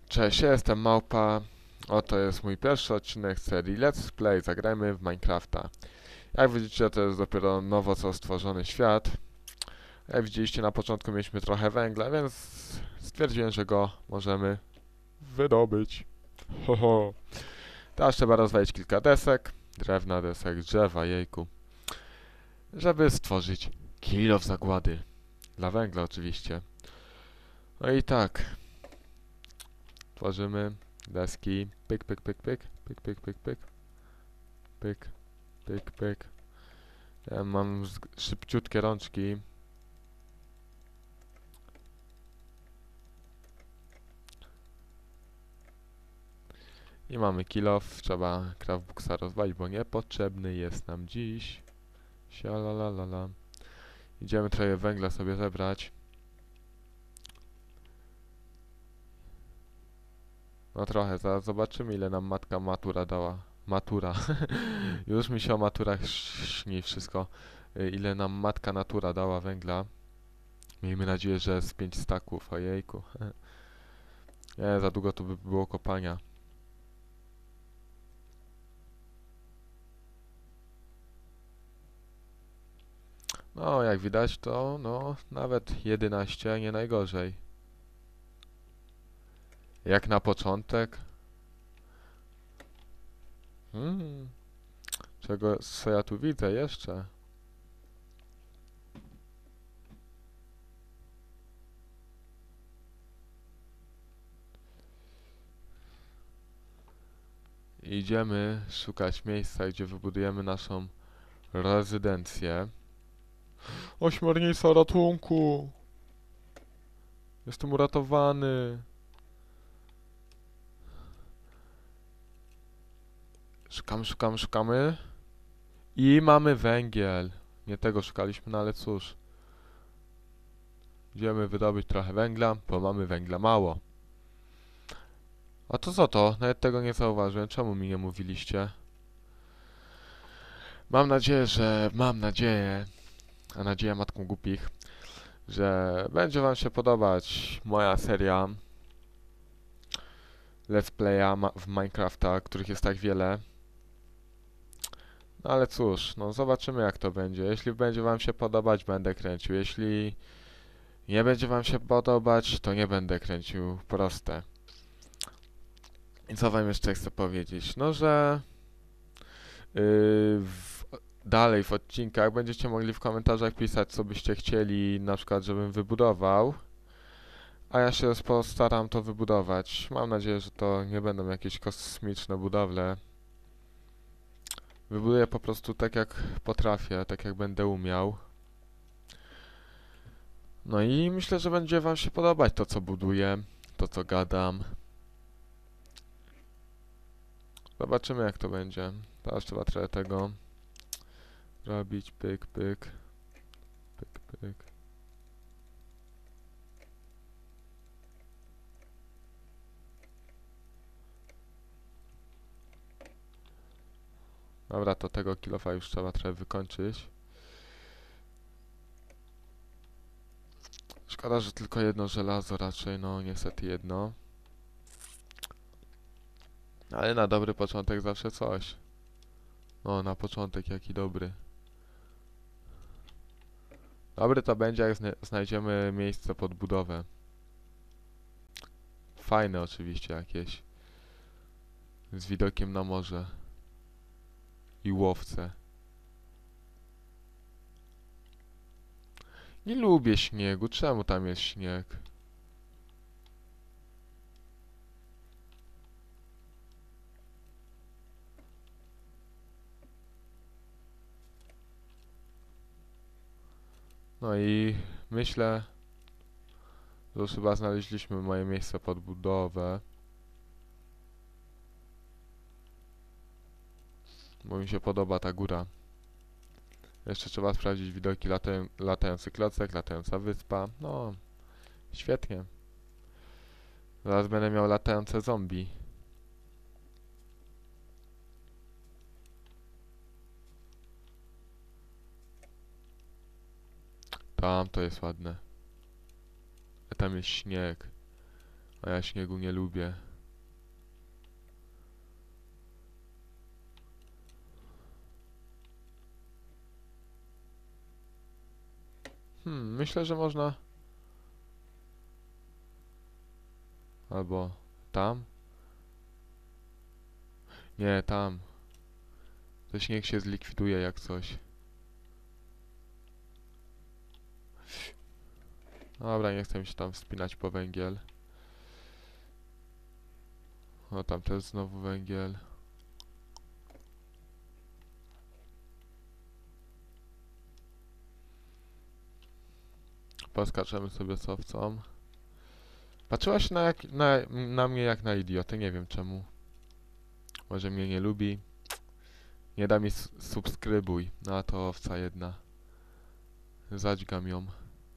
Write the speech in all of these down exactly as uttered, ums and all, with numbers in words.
Cześć, ja jestem Małpa. Oto jest mój pierwszy odcinek serii Let's Play. Zagrajmy w Minecrafta. Jak widzicie, to jest dopiero nowo co stworzony świat. Jak widzieliście, na początku mieliśmy trochę węgla, więc stwierdziłem, że go możemy wydobyć. Ho, ho. Teraz trzeba rozwalić kilka desek. Drewna, desek, drzewa, jejku. Żeby stworzyć kill zagłady. Dla węgla oczywiście. No i tak. Tworzymy deski. Pyk, pyk, pyk, pyk. Pyk, pyk, pyk, pyk. Pyk, pyk, pyk. Ja mam szybciutkie rączki. I mamy kill off. Trzeba craftbooksa rozwalić, bo niepotrzebny jest nam dziś. Sialalalala. Idziemy trochę węgla sobie zebrać. No trochę, zaraz zobaczymy, ile nam matka matura dała. Matura. Już mi się o maturach śni wszystko. Ile nam matka natura dała węgla. Miejmy nadzieję, że z pięć staków. Ojejku. Nie, za długo to by było kopania. No, jak widać, to no, nawet jedenaście, nie najgorzej. Jak na początek. Hmm, czego, co ja tu widzę jeszcze? Idziemy szukać miejsca, gdzie wybudujemy naszą rezydencję. Ośmiornica ratunku! Jestem uratowany! Szukamy, szukamy, szukamy. I mamy węgiel. Nie tego szukaliśmy, no ale cóż. Idziemy wydobyć trochę węgla, bo mamy węgla mało. A to co to? Nawet tego nie zauważyłem. Czemu mi nie mówiliście? Mam nadzieję, że... Mam nadzieję, a nadzieja matką głupich, że będzie wam się podobać moja seria Let's Playa ma w Minecrafta, których jest tak wiele. No ale cóż, no zobaczymy jak to będzie. Jeśli będzie wam się podobać, będę kręcił. Jeśli nie będzie wam się podobać, to nie będę kręcił. Proste. I co wam jeszcze chcę powiedzieć? No, że yy, w, dalej w odcinkach będziecie mogli w komentarzach pisać, co byście chcieli, na przykład, żebym wybudował. A ja się postaram to wybudować. Mam nadzieję, że to nie będą jakieś kosmiczne budowle. Wybuduję po prostu tak, jak potrafię, tak jak będę umiał. No i myślę, że będzie wam się podobać to, co buduję, to, co gadam. Zobaczymy, jak to będzie. Teraz trzeba trochę tego robić. Pyk, pyk. Pyk, pyk. Dobra, to tego kilofa już trzeba trochę wykończyć. Szkoda, że tylko jedno żelazo raczej, no niestety jedno. Ale na dobry początek zawsze coś. No, na początek jaki dobry. Dobry to będzie, jak zna znajdziemy miejsce pod budowę. Fajne oczywiście jakieś. Z widokiem na morze. I łowce. Nie lubię śniegu. Czemu tam jest śnieg? No i myślę, że już chyba znaleźliśmy moje miejsce pod budowę. Bo mi się podoba ta góra. Jeszcze trzeba sprawdzić widoki, latają, latający klocek, latająca wyspa. No, świetnie. Zaraz będę miał latające zombie. Tam to jest ładne. A tam jest śnieg. A ja śniegu nie lubię. Hmm, myślę, że można... Albo tam? Nie, tam. To śnieg się zlikwiduje jak coś. Dobra, nie chcę mi się tam wspinać po węgiel. O, tam też znowu węgiel. Poskaczemy sobie z owcą. Patrzyłaś na, jak, na, na mnie jak na idiotę, nie wiem czemu. Może mnie nie lubi. Nie da mi subskrybuj. No a to owca jedna. Zadźgam ją.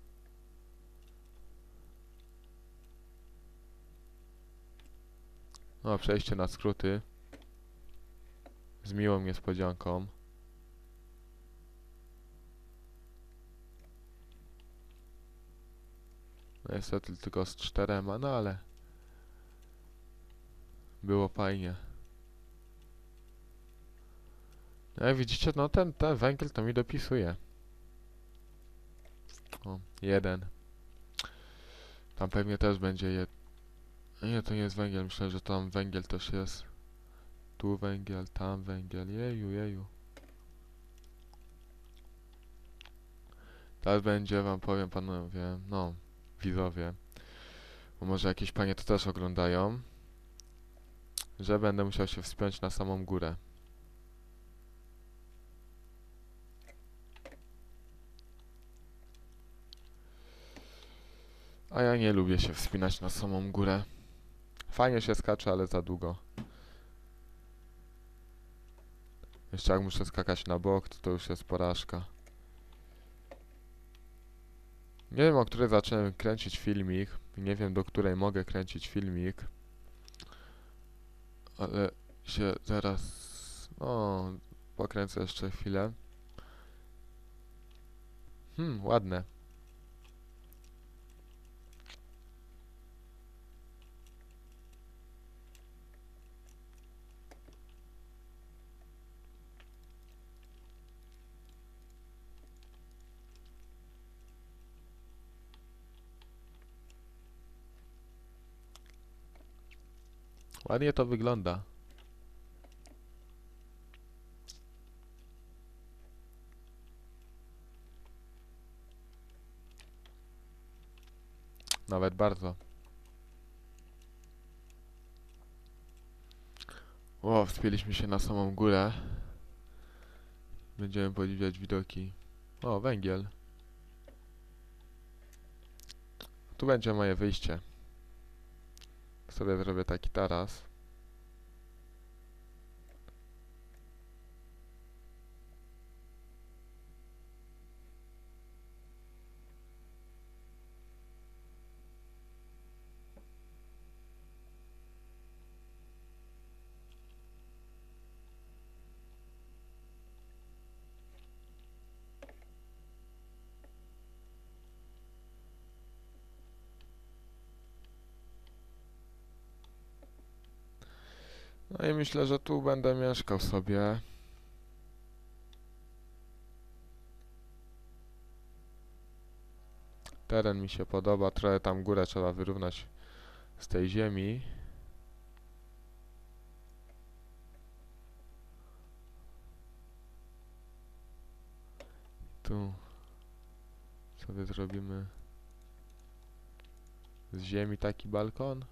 No, przejście na skróty. Z miłą niespodzianką. No niestety tylko z czterema, no ale... Było fajnie. No jak widzicie, no ten, ten węgiel to mi dopisuje. O, jeden. Tam pewnie też będzie jed... Nie, to nie jest węgiel, myślę, że tam węgiel też jest. Tu węgiel, tam węgiel, jeju, jeju. Teraz będzie, wam powiem panowie, no, widzowie, bo może jakieś panie to też oglądają, że będę musiał się wspiąć na samą górę. A ja nie lubię się wspinać na samą górę. Fajnie się skacze, ale za długo. Jeszcze jak muszę skakać na bok, to to już jest porażka. Nie wiem, o której zacząłem kręcić filmik. Nie wiem, do której mogę kręcić filmik. Ale się zaraz... No, pokręcę jeszcze chwilę. Hmm, ładne. Ładnie to wygląda. Nawet bardzo. O, wspięliśmy się na samą górę. Będziemy podziwiać widoki. O, węgiel. Tu będzie moje wyjście. Sobie zrobię taki taras. No i myślę, że tu będę mieszkał sobie. Teren mi się podoba, trochę tam górę trzeba wyrównać z tej ziemi. Tu sobie zrobimy z ziemi taki balkon.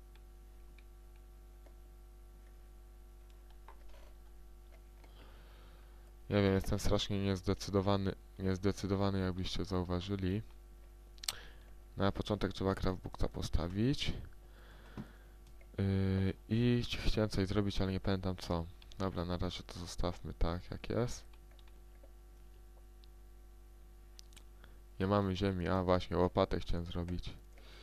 Nie wiem, jestem strasznie niezdecydowany, niezdecydowany jakbyście zauważyli. Na początek trzeba craftbooksa postawić. Yy, I chciałem coś zrobić, ale nie pamiętam co. Dobra, na razie to zostawmy tak jak jest. Nie mamy ziemi, a właśnie, łopatę chciałem zrobić.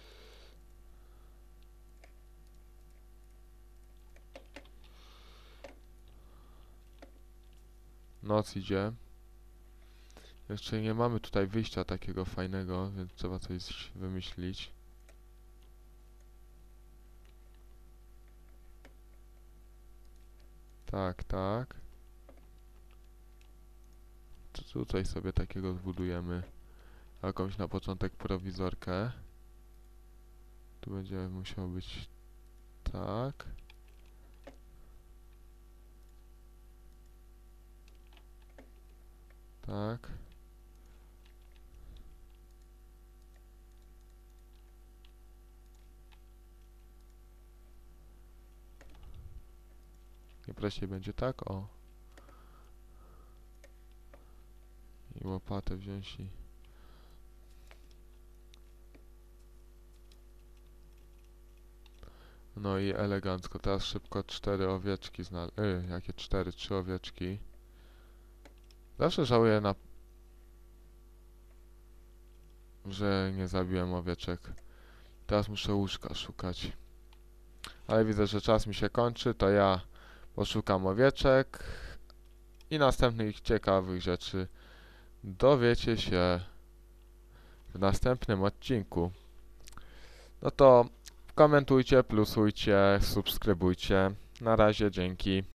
Noc idzie. Jeszcze nie mamy tutaj wyjścia takiego fajnego, więc trzeba coś wymyślić. Tak, tak. Tu- Tutaj sobie takiego zbudujemy. Jakąś na początek prowizorkę. Tu będzie musiał być tak. Tak. Nie prościej będzie tak, o. I łopatę wziąć i... No i elegancko. Teraz szybko cztery owieczki znal... Y, jakie cztery? Trzy owieczki. Zawsze żałuję na... że nie zabiłem owieczek. Teraz muszę łóżka szukać. Ale widzę, że czas mi się kończy, to ja poszukam owieczek i następnych ciekawych rzeczy dowiecie się w następnym odcinku. No to komentujcie, plusujcie, subskrybujcie. Na razie, dzięki.